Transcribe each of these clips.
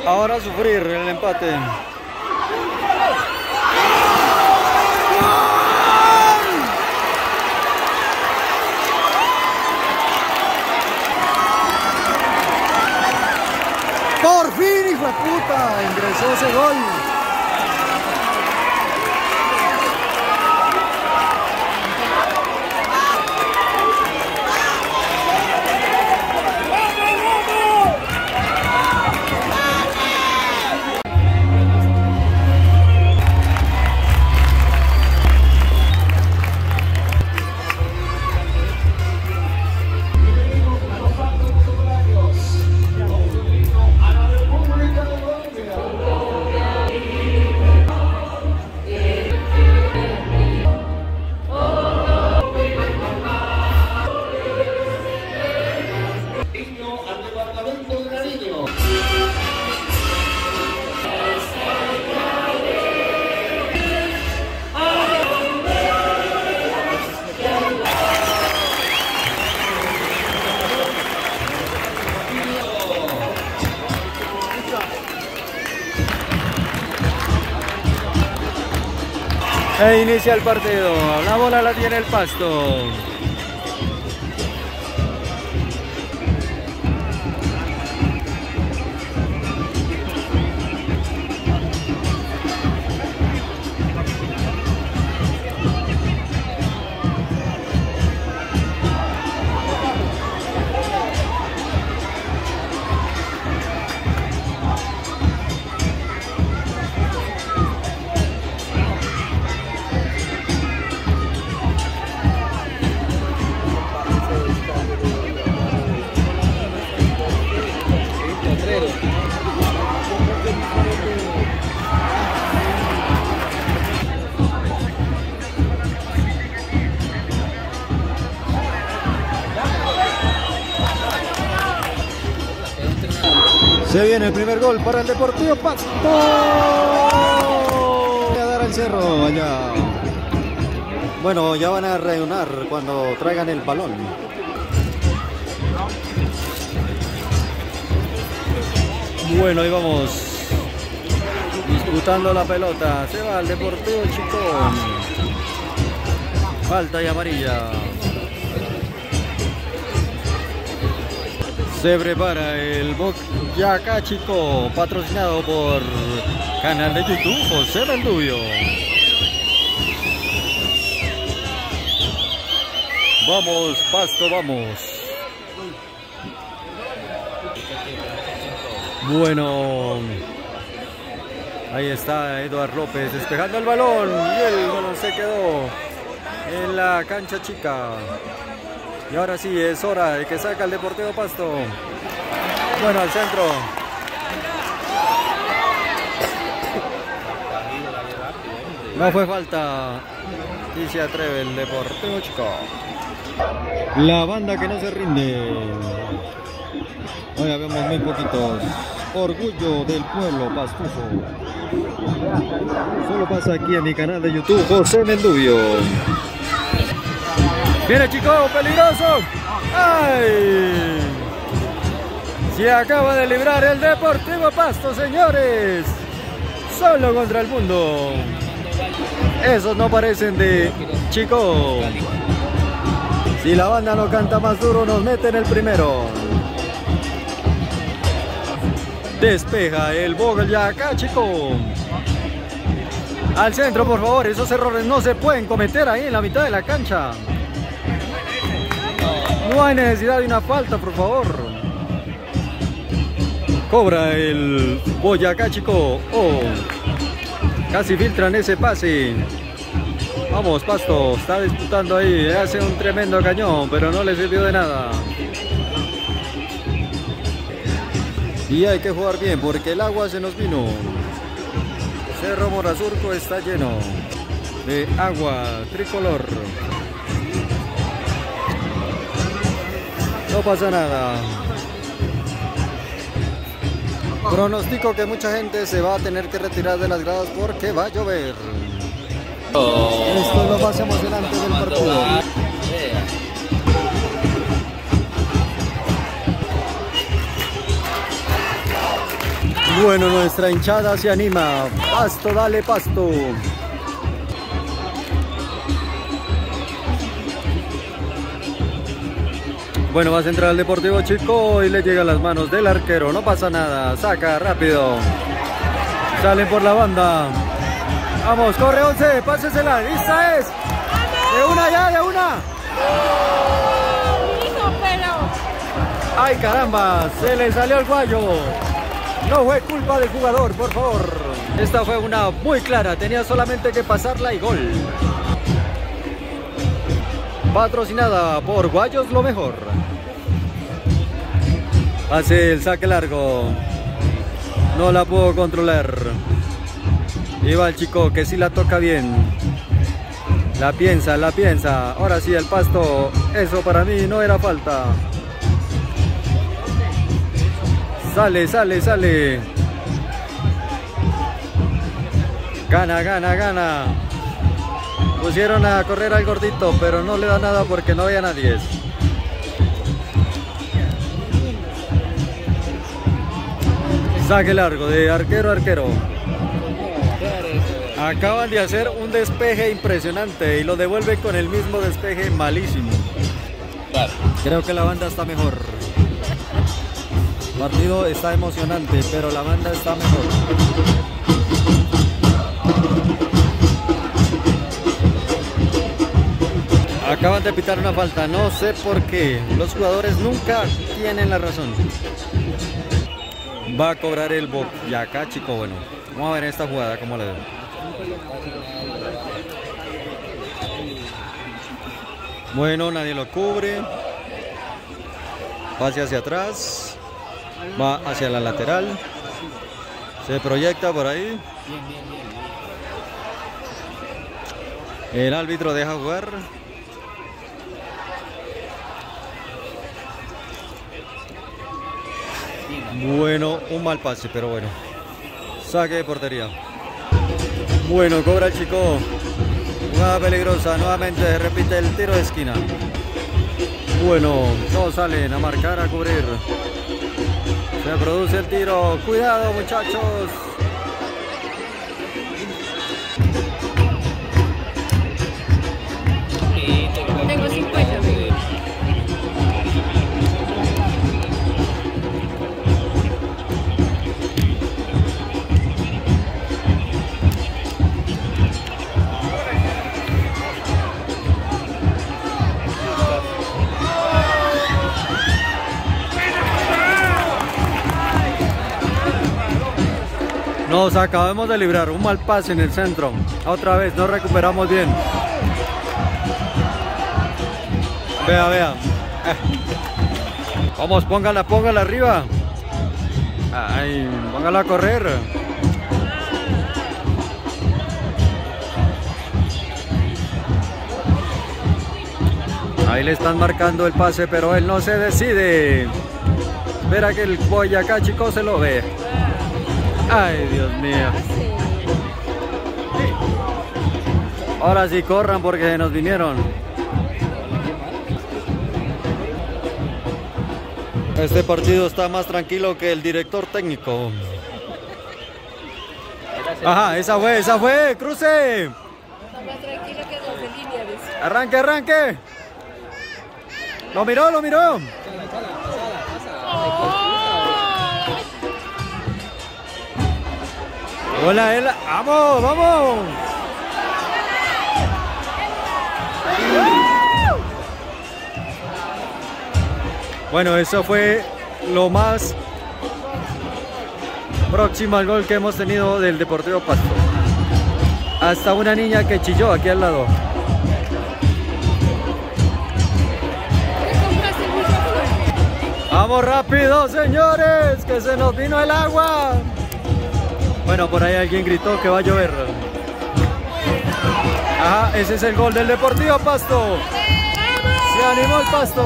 Ahora a sufrir el empate. Por fin, hijo de puta, ingresó ese gol. E inicia el partido. La bola la tiene el Pasto. Se viene el primer gol para el Deportivo Pasto. Voy a dar al cerro allá. Bueno, ya van a reunir cuando traigan el balón. Bueno, ahí vamos. Disputando la pelota. Se va el Deportivo Chicón. Falta y amarilla. Se prepara el Boyacá Chico, patrocinado por canal de YouTube José Mendubio. Vamos, Pasto, vamos. Bueno, ahí está Eduardo López despejando el balón y el balón se quedó en la cancha chica. Y ahora sí, es hora de que saca el Deportivo Pasto. Bueno, al centro. No fue falta. Y se atreve el Deportivo Chico. La banda que no se rinde. Hoy vemos muy poquitos. Orgullo del pueblo pastuso. Solo pasa aquí en mi canal de YouTube José Mendubio. Viene Chico, peligroso. ¡Ay! Se acaba de librar el Deportivo Pasto, señores. Solo contra el mundo. Esos no parecen de Chico. Si la banda no canta más duro, nos meten el primero. Despeja el Boyacá Chico. Al centro, por favor. Esos errores no se pueden cometer ahí en la mitad de la cancha. No hay necesidad de una falta, por favor. Cobra el Boyacá Chico. Oh, casi filtran ese pase. Vamos, Pasto, está disputando ahí. Hace un tremendo cañón, pero no le sirvió de nada. Y hay que jugar bien porque el agua se nos vino. Cerro Morazurco está lleno de agua tricolor. No pasa nada. Pronostico que mucha gente se va a tener que retirar de las gradas porque va a llover. Esto es lo más emocionante del partido. Bueno, nuestra hinchada se anima. Pasto, dale Pasto. Bueno, va a centrar el Deportivo Chico y le llega a las manos del arquero. No pasa nada, saca rápido. Salen por la banda. Vamos, corre 11, pásesela. Lista es. De una ya, de una. Ay, caramba, se le salió el guayo. No fue culpa del jugador, por favor. Esta fue una muy clara, tenía solamente que pasarla y gol. Patrocinada por Guayos Lo Mejor. Hace el saque largo. No la puedo controlar. Iba el Chico que sí la toca bien. La piensa, la piensa. Ahora sí el Pasto. Eso para mí no era falta. Sale, sale, sale. Gana, gana, gana. Pusieron a correr al gordito, pero no le da nada porque no había nadie. Saque largo de arquero a arquero. Acaban de hacer un despeje impresionante y lo devuelven con el mismo despeje malísimo. Creo que la banda está mejor. El partido está emocionante, pero la banda está mejor. Acaban de pitar una falta, no sé por qué. Los jugadores nunca tienen la razón. Va a cobrar el Boyacá Chico. Bueno, vamos a ver esta jugada cómo le doy. Bueno, nadie lo cubre. Pase hacia atrás. Va hacia la lateral. Se proyecta por ahí. El árbitro deja jugar. Bueno, un mal pase, pero bueno. Saque de portería. Bueno, cobra el Chico. Jugada peligrosa. Nuevamente se repite el tiro de esquina. Bueno, todos salen a marcar, a cubrir. Se produce el tiro. Cuidado, muchachos. Tengo 50. Nos acabamos de librar un mal pase en el centro. Otra vez, no recuperamos bien. Vea, vea. Vamos, póngala, póngala arriba. Ay, póngala a correr. Ahí le están marcando el pase, pero él no se decide. Espera que el Boyacá Chico se lo ve. Ay, Dios mío. Ahora sí corran porque se nos vinieron. Este partido está más tranquilo que el director técnico. Ajá, esa fue, cruce. Está más tranquilo que 12 líneas. Arranque, arranque. Lo miró, lo miró. Hola, Ela. Vamos, vamos. Bueno, eso fue lo más próximo al gol que hemos tenido del Deportivo Pasto. Hasta una niña que chilló aquí al lado. Vamos rápido, señores, que se nos vino el agua. Bueno, por ahí alguien gritó que va a llover. Ajá, ese es el gol del Deportivo Pasto. Se animó el Pasto.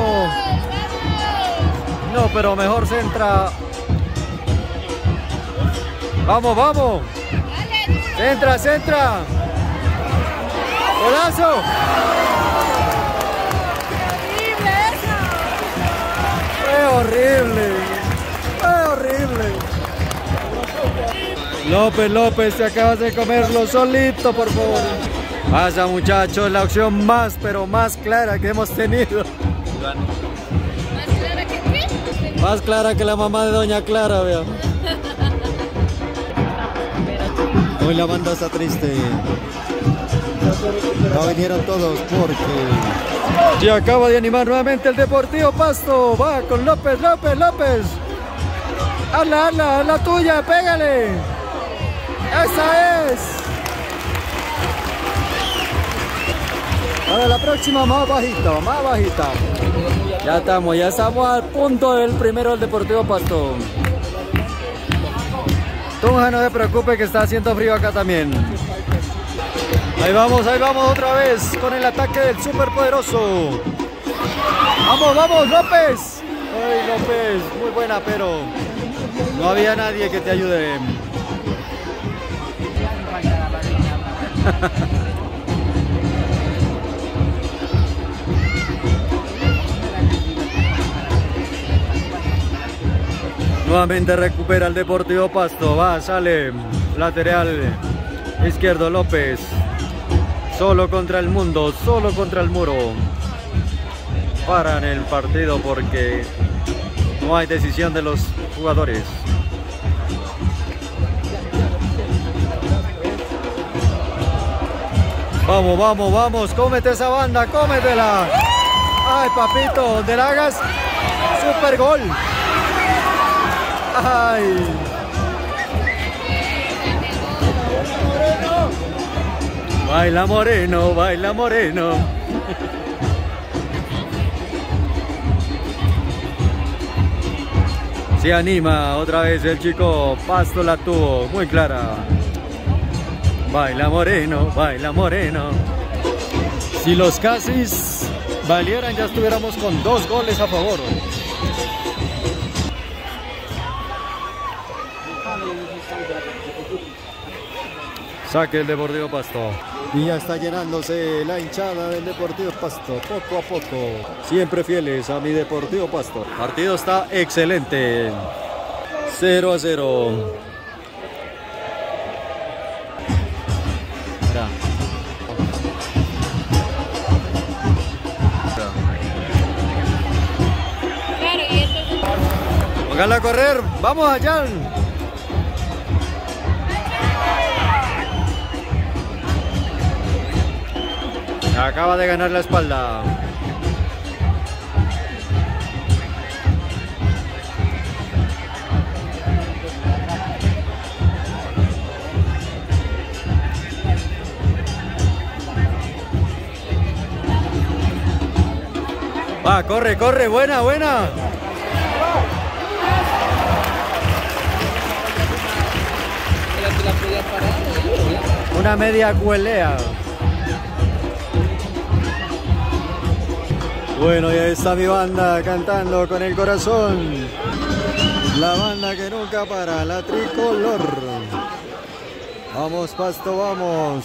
No, pero mejor centra. Vamos, vamos. Centra, centra. Golazo. Fue horrible. Fue horrible. López, te acabas de comerlo solito, por favor. Pasa, muchachos, la opción más, pero más clara que hemos tenido. ¿Más clara que qué? Más clara que la mamá de Doña Clara, vea. Hoy la banda está triste. No vinieron todos porque Se acaba de animar nuevamente el Deportivo Pasto. Va con López. Hazla, la tuya, pégale. Esa es. Ahora la próxima más bajita. Ya estamos al punto del primero del Deportivo Pasto. Tunja, no se preocupe que está haciendo frío acá también. Ahí vamos otra vez con el ataque del superpoderoso. Vamos, López. Ay, López, muy buena, pero no había nadie que te ayude. Nuevamente recupera el Deportivo Pasto. Sale lateral izquierdo López. Solo contra el mundo, solo contra el muro. Paran el partido porque no hay decisión de los jugadores. Vamos, cómete esa banda, cómetela. Ay, papito, donde la hagas, super gol. Ay. Baila Moreno. Se anima otra vez el chico. Pasto la tuvo muy clara. Baila Moreno. Si los Casis valieran, ya estuviéramos con 2 goles a favor. Saque el Deportivo Pasto. y ya está llenándose la hinchada del Deportivo Pasto, poco a poco. Siempre fieles a mi Deportivo Pasto. El partido está excelente. 0-0. Claro, y entonces... Pónganla a correr. Vamos allá. Acaba de ganar la espalda. Va, corre, corre, buena, buena. Una media cuelea. Bueno, ya está mi banda cantando con el corazón. La banda que nunca para, la tricolor. Vamos, Pasto, vamos.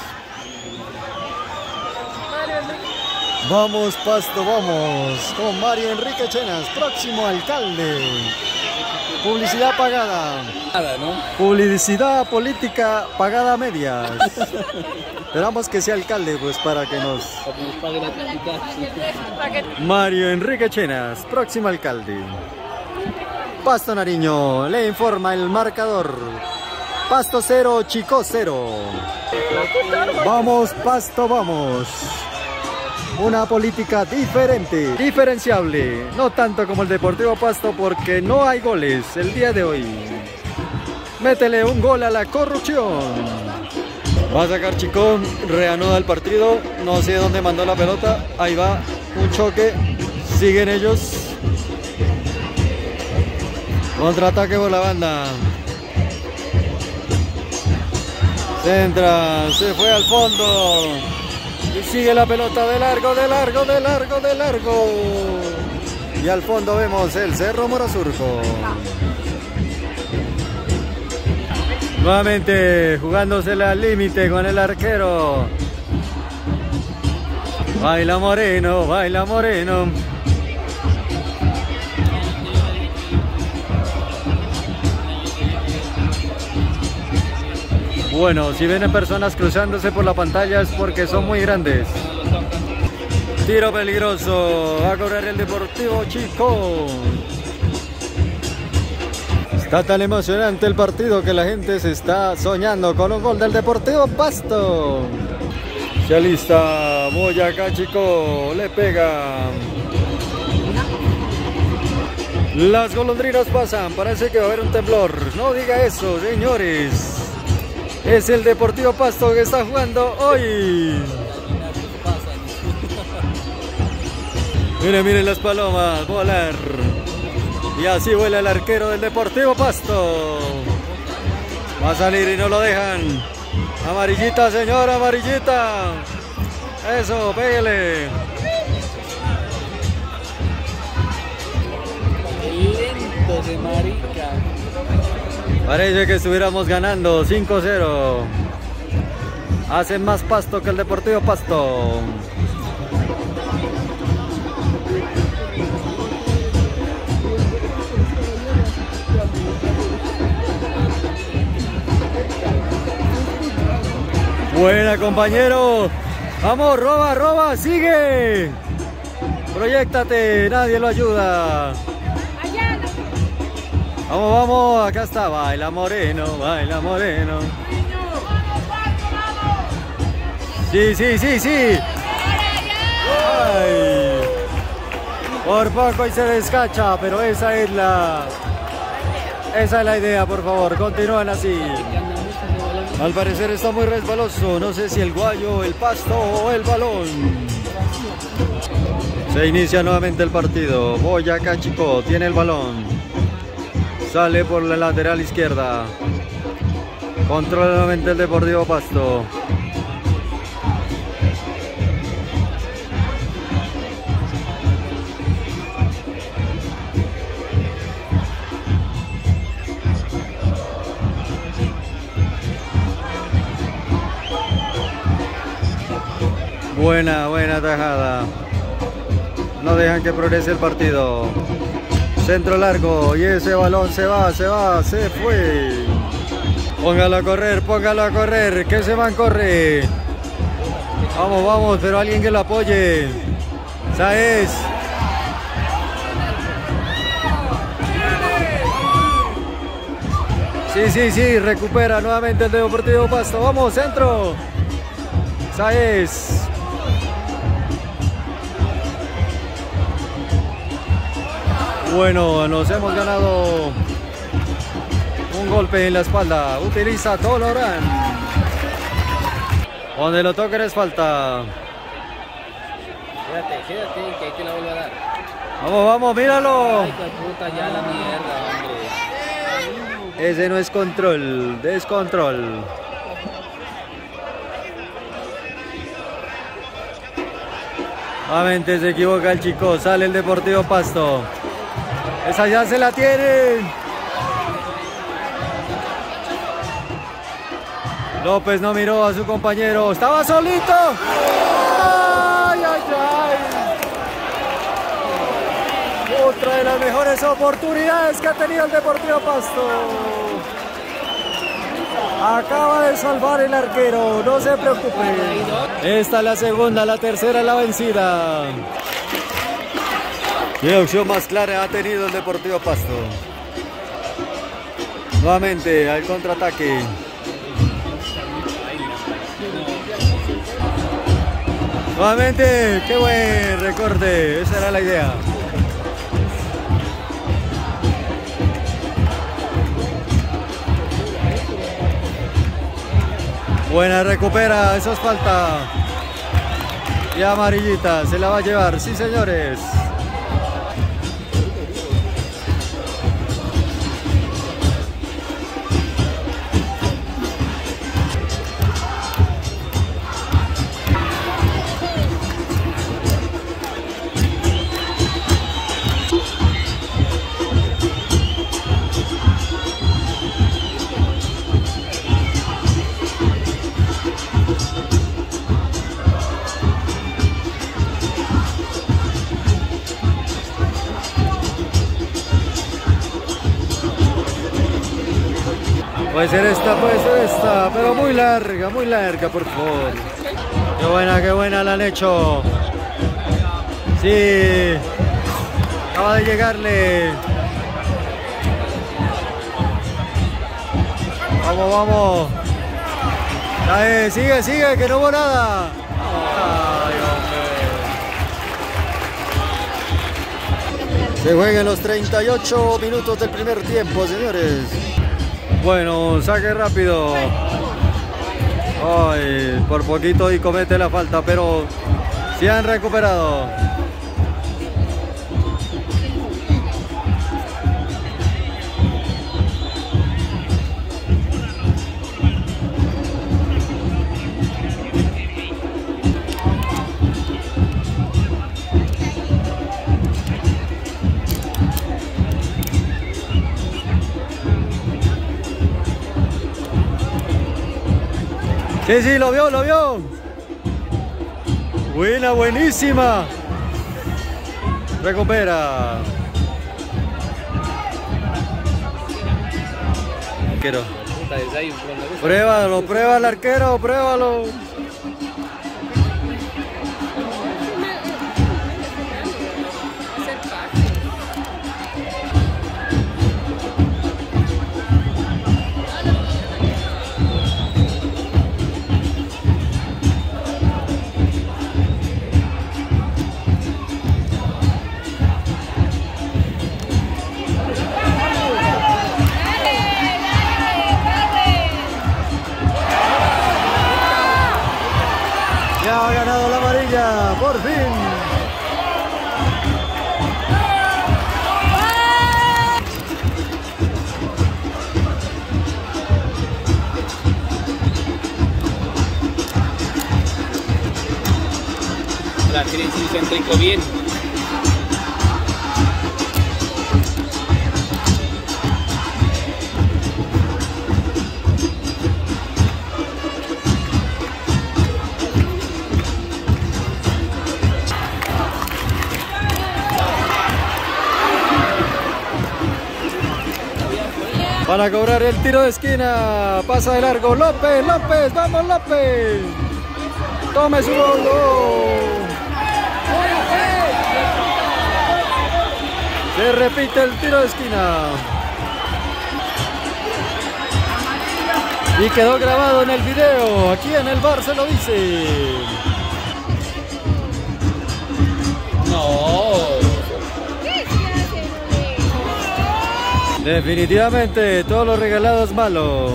Vamos, Pasto, vamos. Con Mario Enrique Chenas, próximo alcalde. Publicidad pagada. Nada, ¿no? Publicidad política pagada a medias. Esperamos que sea alcalde, pues, para que nos pague la publicidad. Mario Enrique Chenas, próximo alcalde. Pasto Nariño, le informa el marcador. Pasto 0, Chico 0. Vamos, Pasto, vamos. Una política diferente, Diferenciable, no tanto como el Deportivo Pasto porque no hay goles el día de hoy. Métele un gol a la corrupción. Va a sacar Chico, reanuda el partido, no sé dónde mandó la pelota, ahí va, un choque, siguen ellos. Contraataque por la banda. Centra, se fue al fondo. Y sigue la pelota de largo, de largo, de largo, de largo. Y al fondo vemos el Cerro Morazurco. Nuevamente jugándosela al límite con el arquero. Baila Moreno, baila Moreno. Bueno, si vienen personas cruzándose por la pantalla es porque son muy grandes. Tiro peligroso, va a cobrar el Deportivo Chico. Está tan emocionante el partido que la gente se está soñando con un gol del Deportivo Pasto. Se alista Boyacá Chico, le pega. Las golondrinas pasan, parece que va a haber un temblor. No diga eso, señores. Es el Deportivo Pasto que está jugando hoy. Miren, miren las palomas volar. Y así vuela el arquero del Deportivo Pasto. Va a salir y no lo dejan. Amarillita, señora, amarillita. Eso, pégale. Lento de marica. Parece que estuviéramos ganando 5-0. Hacen más Pasto que el Deportivo Pasto. Buena, compañero. Vamos, roba, roba, sigue. Proyéctate, nadie lo ayuda. Vamos, vamos, acá está. Baila Moreno, baila Moreno. Sí, sí, sí, sí. Ay. Por poco y se descacha, pero esa es la idea, por favor, continúen así. Al parecer está muy resbaloso, no sé si el Guayo, el Pasto o el balón. Se inicia nuevamente el partido. Boyacá Chico tiene el balón. Sale por la lateral izquierda. Controla nuevamente el Deportivo Pasto. Buena, buena tajada. No dejan que progrese el partido. Centro largo y ese balón se va, se fue. Póngalo a correr, que se van, corre. Vamos, vamos, pero alguien que lo apoye. Saez. Sí, sí, sí, recupera nuevamente el Deportivo Pasto. Vamos, centro. Saez. Bueno, nos hemos ganado un golpe en la espalda. Utiliza Tolorán. Donde lo toquen es falta. Quédate, que ahí te la vuelvo a dar. Vamos, vamos, míralo. Ay, puta, ya la mierda, hombre. Ese no es control, descontrol. Nuevamente se equivoca el Chico, sale el Deportivo Pasto. Esa ya se la tienen. López no miró a su compañero. Estaba solito. ¡Ay, ay, ay! Otra de las mejores oportunidades que ha tenido el Deportivo Pasto. Acaba de salvar el arquero. No se preocupe. Esta es la segunda, la tercera es la vencida. ¿Qué opción más clara ha tenido el Deportivo Pasto? Nuevamente al contraataque. Nuevamente, qué buen recorte, esa era la idea. Buena, recupera, eso es falta. Y amarillita, se la va a llevar, sí señores. Puede ser esta, pero muy larga, por favor. Qué buena la han hecho. Sí, acaba de llegarle. Vamos. Ahí, sigue, que no hubo nada. Ay, hombre. Se juegan los 38 minutos del primer tiempo, señores. Bueno, saque rápido. Ay, por poquito y comete la falta, pero se han recuperado. Sí, lo vio. Buenísima. Recupera. Arquero. Prueba el arquero, pruébalo. Ya ha ganado la amarilla, por fin. La crisis céntrico bien. Van a cobrar el tiro de esquina. Pasa de largo. López. Vamos, López. Tome su gol. Se repite el tiro de esquina. Y quedó grabado en el video. Aquí en el bar se lo dice. No. Definitivamente, todo lo regalado es malo.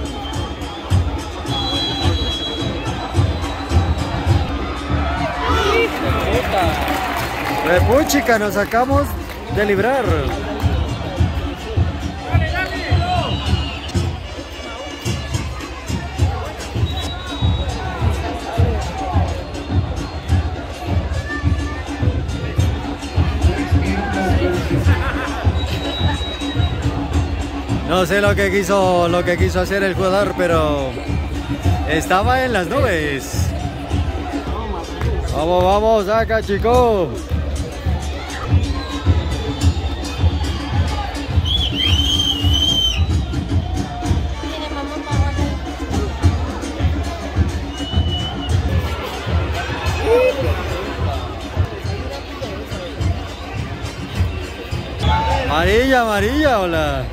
Puchica, nos sacamos de librar. No sé lo que quiso hacer el jugador, pero estaba en las nubes. Vamos, saca, chico. Amarilla, hola.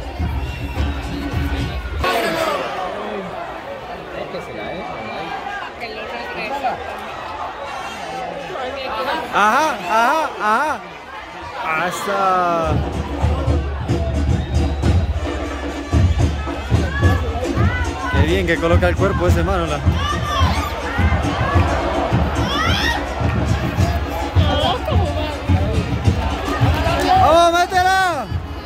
Ajá. Hasta. Qué bien que coloca el cuerpo ese Manola. ¡Vamos, métela!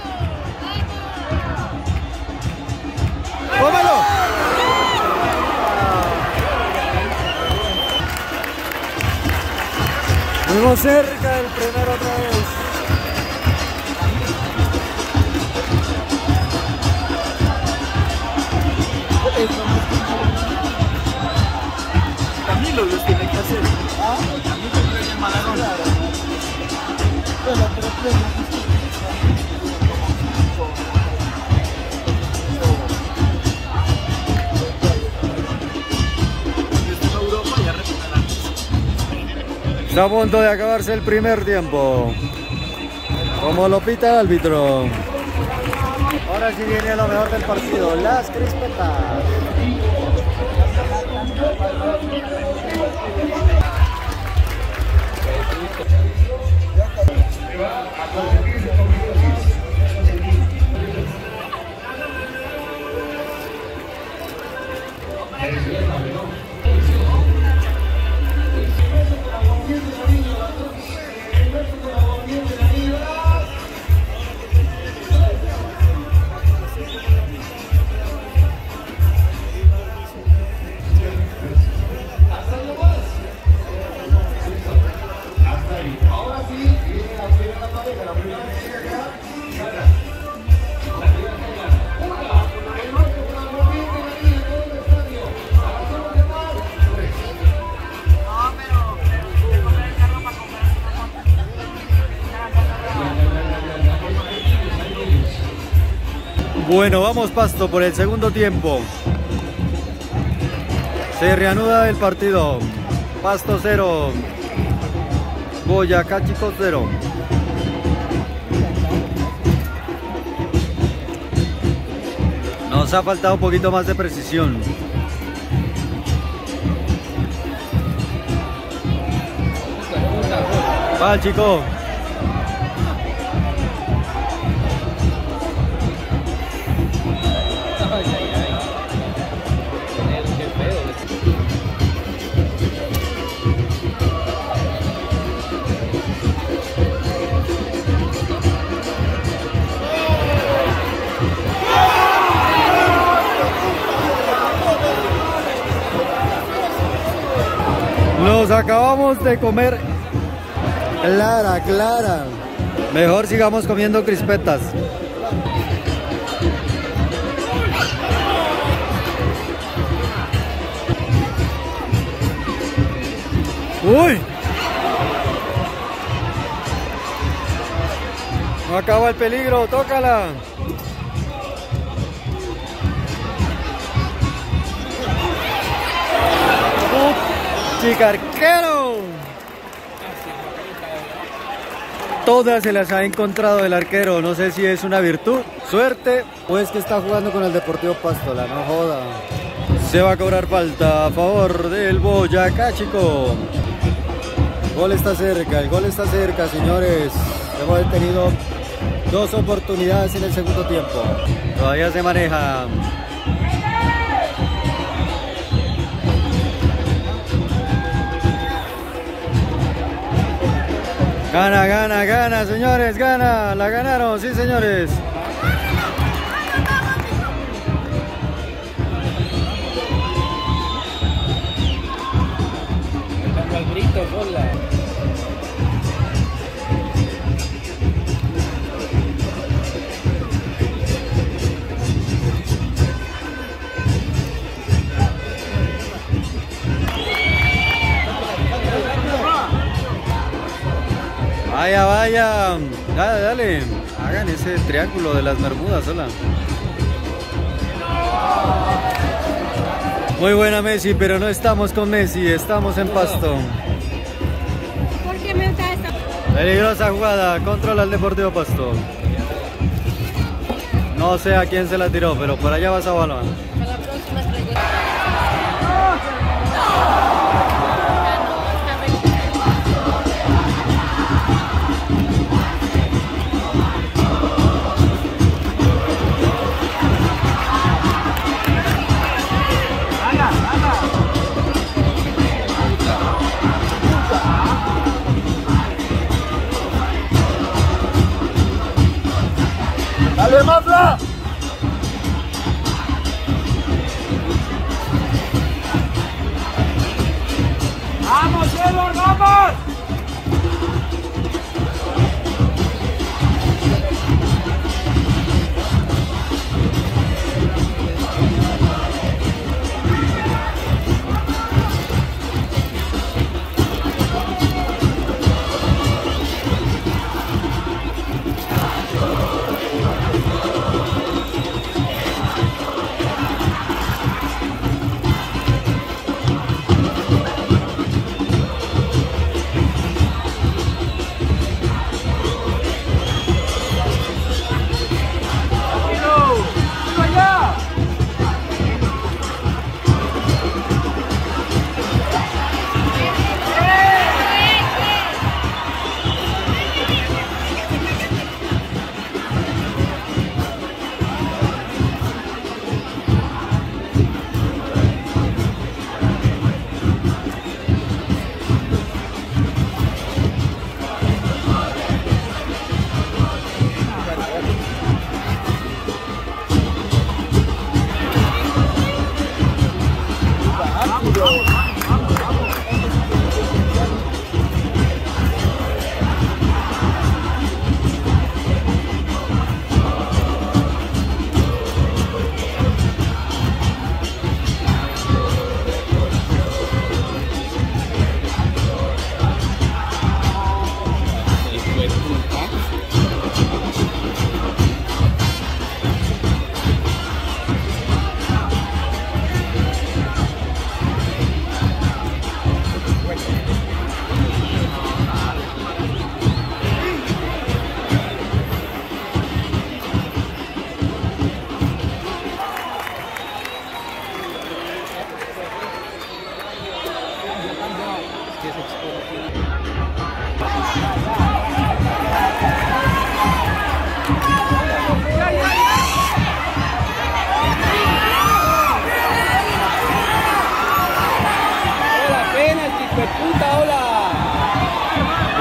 ¡Cómelo! Muy cerca del primero otra vez. Camilo los tiene que hacer. Camilo trae el Maradona. Está a punto de acabarse el primer tiempo. Como lo pita el árbitro. Ahora sí viene lo mejor del partido, las crispetas. Bueno, vamos Pasto por el segundo tiempo. Se reanuda el partido. Pasto 0, Boyacá Chicos 0. Nos ha faltado un poquito más de precisión. Va, chico. Nos acabamos de comer clara. Mejor sigamos comiendo crispetas. ¡Uy! No acaba el peligro, tócala. ¡Chicarquero! Todas se las ha encontrado el arquero. No sé si es una virtud, suerte o es que está jugando con el Deportivo Pasto. La no joda. Se va a cobrar falta a favor del Boyacá Chico. El gol está cerca, señores. Hemos tenido dos oportunidades en el segundo tiempo. Todavía se maneja. Gana, señores, gana. La ganaron, sí, señores. Al grito sola. Vaya. Dale. Hagan ese triángulo de las Bermudas, hola. Muy buena Messi, pero no estamos con Messi, estamos en Pasto. ¿Por qué me gusta esta? Peligrosa jugada, controla el Deportivo Pasto. No sé a quién se la tiró, pero por allá va esa balón. Para la próxima pregunta. ¡Dale, Mafla! ¡Vamos, Edward, vamos!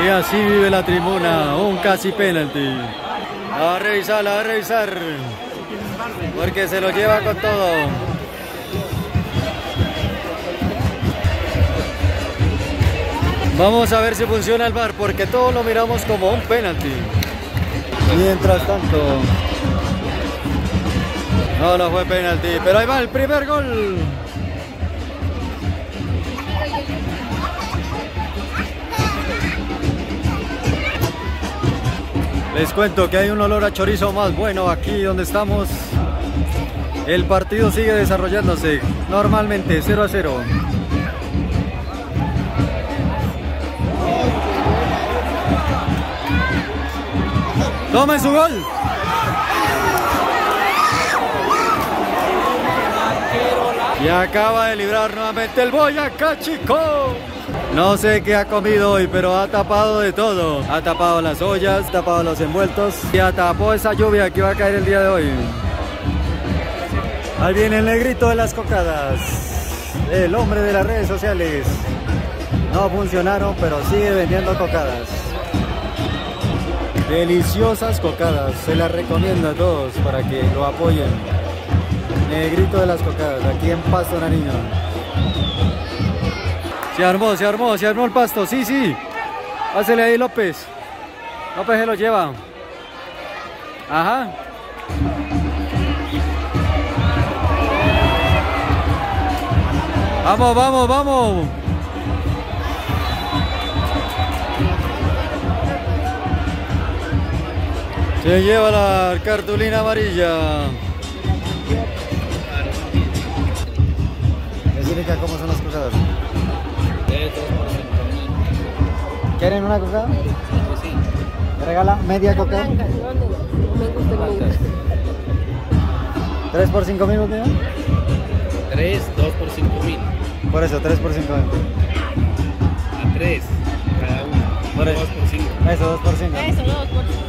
Y así vive la tribuna, un casi penalti. La va a revisar, porque se lo lleva con todo. Vamos a ver si funciona el VAR, porque todos lo miramos como un penalti. Mientras tanto, no fue penalti, pero ahí va el primer gol. Les cuento que hay un olor a chorizo más bueno aquí donde estamos. El partido sigue desarrollándose normalmente 0-0. ¡Tome su gol! Y acaba de librar nuevamente el Boyacá Chico. No sé qué ha comido hoy, pero ha tapado de todo. Ha tapado las ollas, ha tapado los envueltos y tapó esa lluvia que iba a caer el día de hoy. Ahí viene el negrito de las cocadas, el hombre de las redes sociales. No funcionaron, pero sigue vendiendo cocadas. Deliciosas cocadas, se las recomiendo a todos para que lo apoyen. Negrito de las cocadas, aquí en Pasto, Nariño. Se armó el pasto, sí. Hásele ahí, López. López se lo lleva. Ajá. Vamos. Se lleva la cartulina amarilla. Explica cómo son las cocadas. ¿Quieren una cocada? Sí. ¿Me regala media cocada? No me gusta el 3 por 5 mil, ¿no? 3, 2 por 5.000. Por eso, 3 por 5 mil. A 3 cada uno. Por eso. 2 por 5. Eso, 2 por 5. Eso, 2 por 5.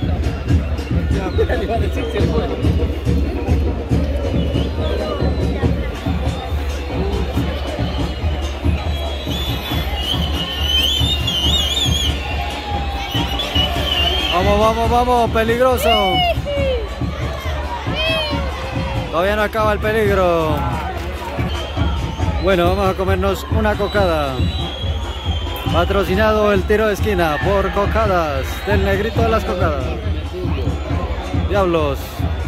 Vamos, peligroso. Todavía no acaba el peligro. Bueno, vamos a comernos una cocada. Patrocinado el tiro de esquina por cocadas del negrito de las cocadas. Diablos.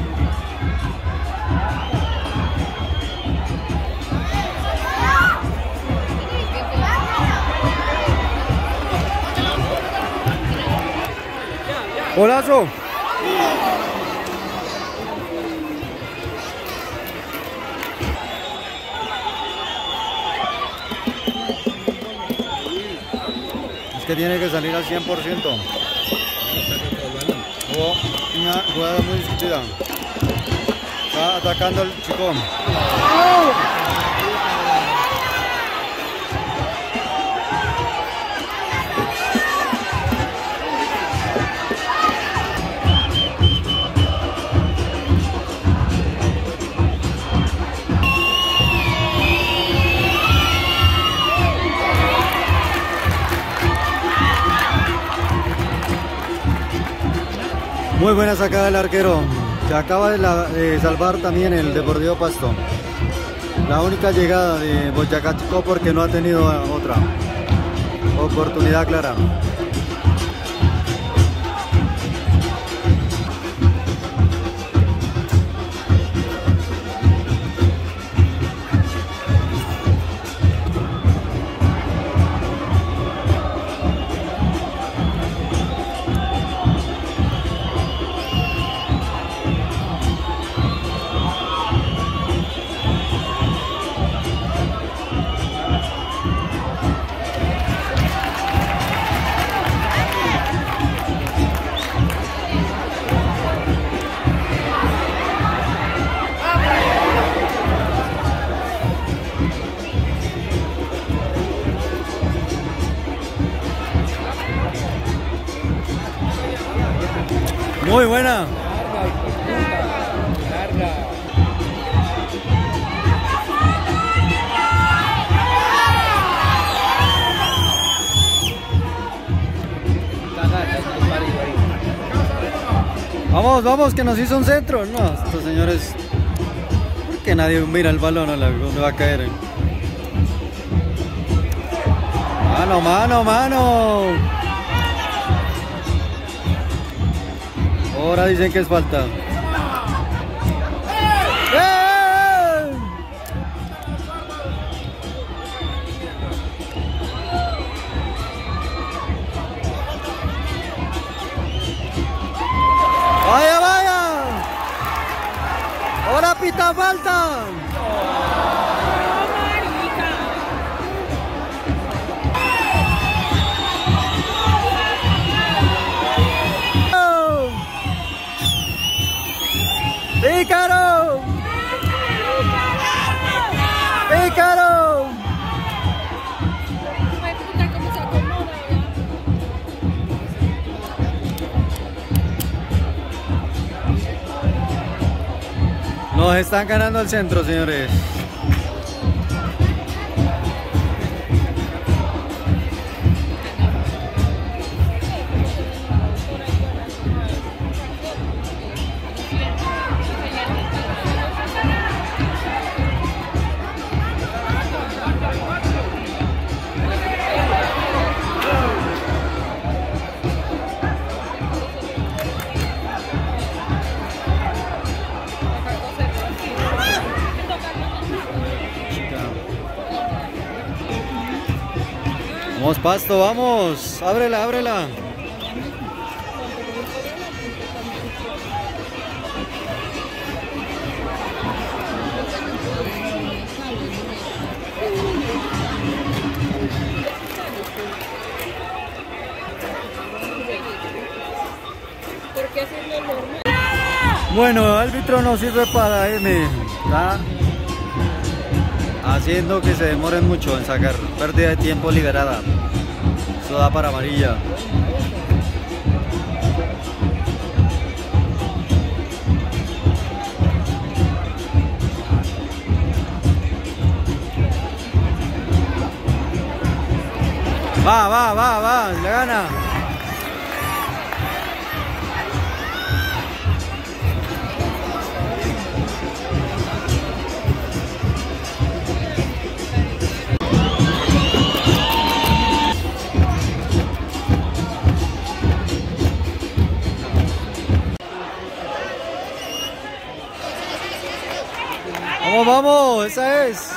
Golazo. Es que tiene que salir al 100%. Hubo una jugada muy discutida. Está atacando el Chicón. Muy buena sacada del arquero. Se acaba de salvar también el Deportivo Pasto. La única llegada de Boyacá Chico porque no ha tenido otra oportunidad clara. Muy buena. Larga. Vamos, vamos, que nos hizo un centro. No, estos señores... ¿Por qué nadie mira el balón a dónde va a caer? Mano, mano, mano. Ahora dicen que es falta. ¡Vaya, vaya! ¡Ahora pita falta! ¡Pícaro! ¡Pícaro! Nos están ganando el centro, señores. Vamos, Pasto, vamos. Ábrela, ábrela. Bueno, el árbitro no sirve para M. Está haciendo que se demoren mucho en sacar. Pérdida de tiempo liberada. Eso da para amarilla. Va, va, va, va, le gana. Vamos, vamos, esa es.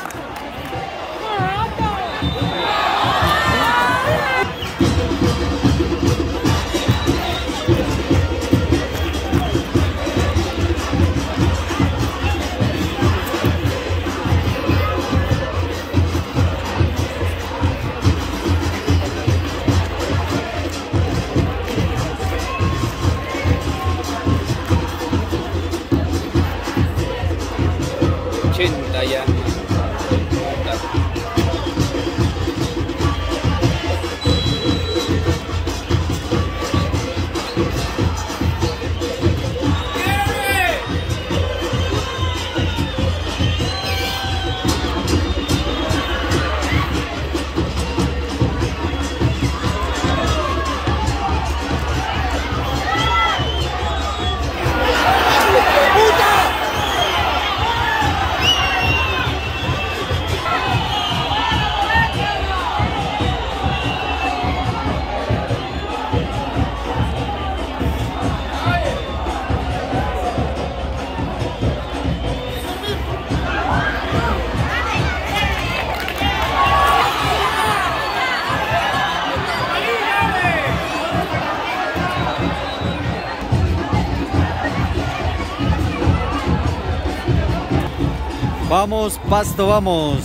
Ya. Vamos, Pasto, vamos.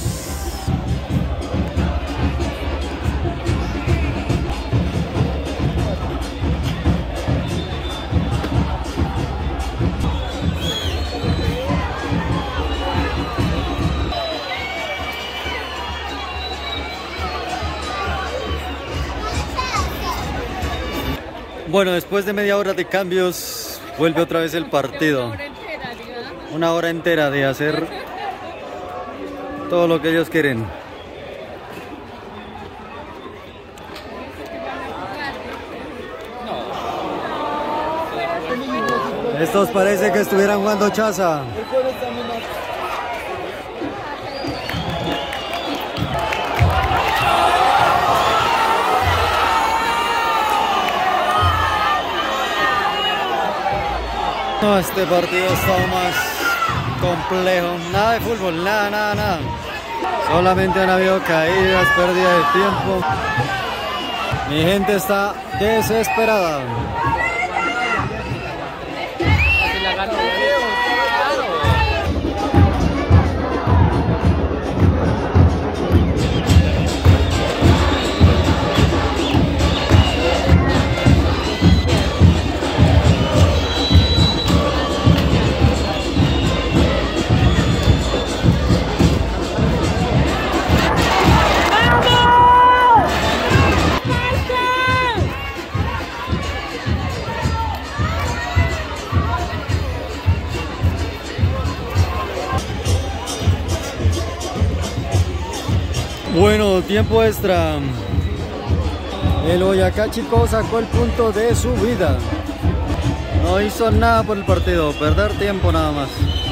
Bueno, después de media hora de cambios, vuelve otra vez el partido. Una hora entera de hacer todo lo que ellos quieren. Estos parece que estuvieran jugando chaza. El juego está muy mal. No, este partido está más complejo. Nada de fútbol, nada. Solamente han habido caídas, pérdida de tiempo. Mi gente está desesperada. Si la gano, claro. Bueno, tiempo extra. El Boyacá Chico sacó el punto de su vida. No hizo nada por el partido, perder tiempo nada más.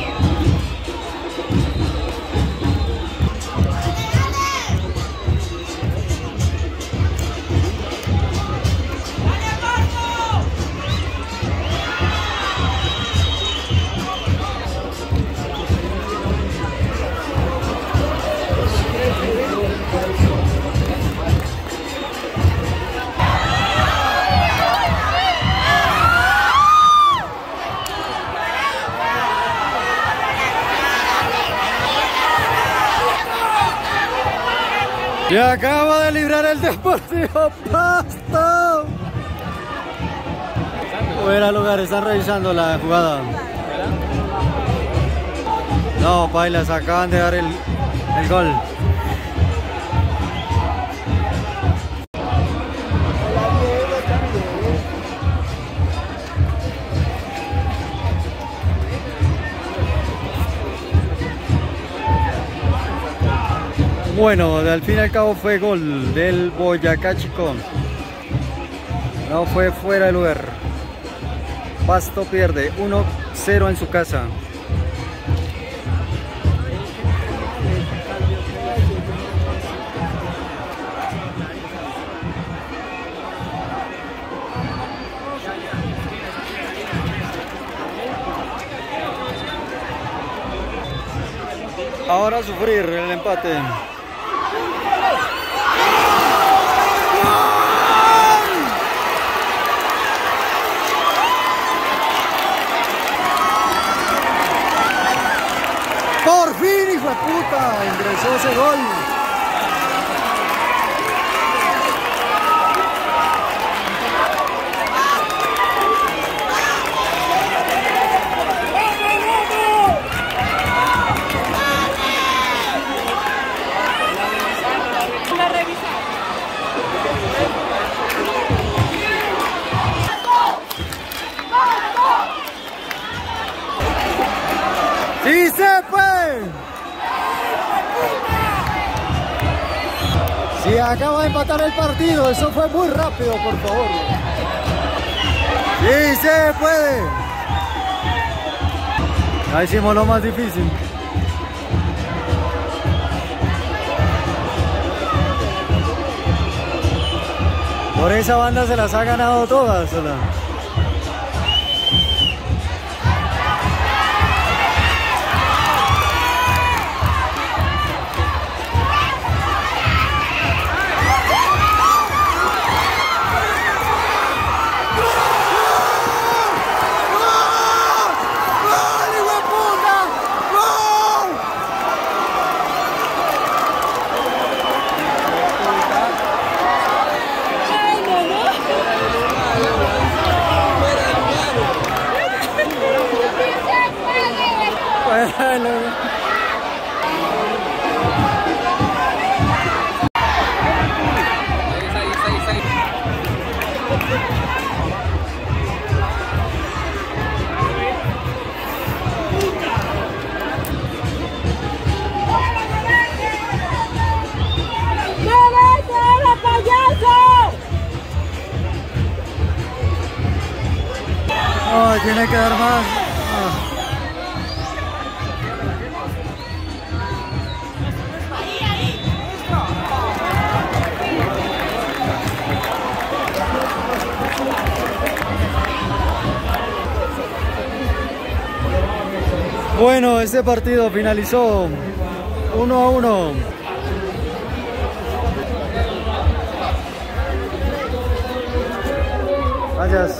Y acaba de librar el Deportivo Pasto. Fuera lugar, están revisando la jugada. No, pailas, acaban de dar el gol. Bueno, al fin y al cabo fue gol del Boyacá Chico. No fue fuera de lugar. Pasto pierde 1-0 en su casa. Ahora a sufrir el empate. Por fin, hijo de puta, ingresó ese gol. ¡Sí se puede! Sí, acaba de empatar el partido, eso fue muy rápido, por favor. ¡Sí se puede! Ya hicimos lo más difícil. Por esa banda se las ha ganado todas. No, tiene que dar más. Bueno, este partido finalizó 1-1. Gracias.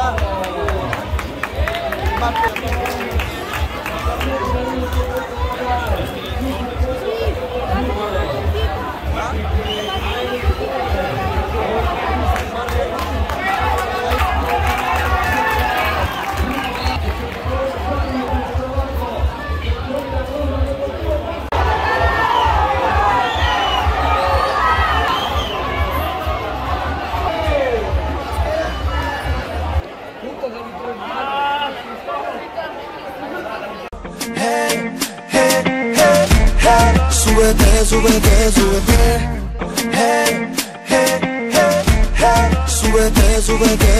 Súbete, súbete, súbete. Hey, hey, hey, hey. Súbete, súbete,